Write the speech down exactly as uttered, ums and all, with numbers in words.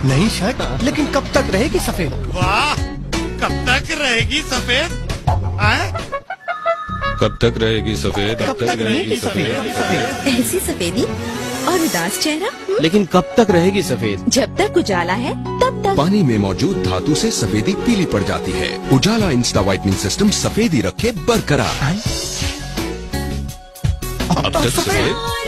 नई शर्ट, लेकिन कब तक रहेगी सफेद? वाह, कब तक रहेगी सफेद? आए? कब तक रहेगी सफेद? कब तक रहेगी सफेद? ऐसी सफेदी और उदास चेहरा, लेकिन कब तक रहेगी सफेद? जब तक उजाला है तब तक। पानी में मौजूद धातु से सफेदी पीली पड़ जाती है। उजाला इंस्टा व्हाइटनिंग सिस्टम सफेदी रखे बरकरार। अब तक सफेद